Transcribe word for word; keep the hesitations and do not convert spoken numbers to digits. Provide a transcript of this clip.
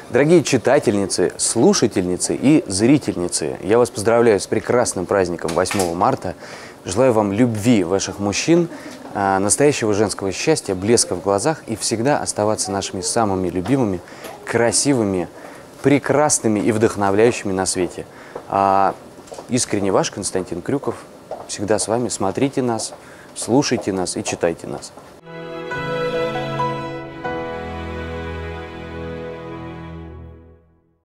Дорогие читательницы, слушательницы и зрительницы, я вас поздравляю с прекрасным праздником восьмого марта. Желаю вам любви ваших мужчин, настоящего женского счастья, блеска в глазах и всегда оставаться нашими самыми любимыми, красивыми, прекрасными и вдохновляющими на свете. Искренне ваш Константин Крюков. Всегда с вами. Смотрите нас, слушайте нас и читайте нас.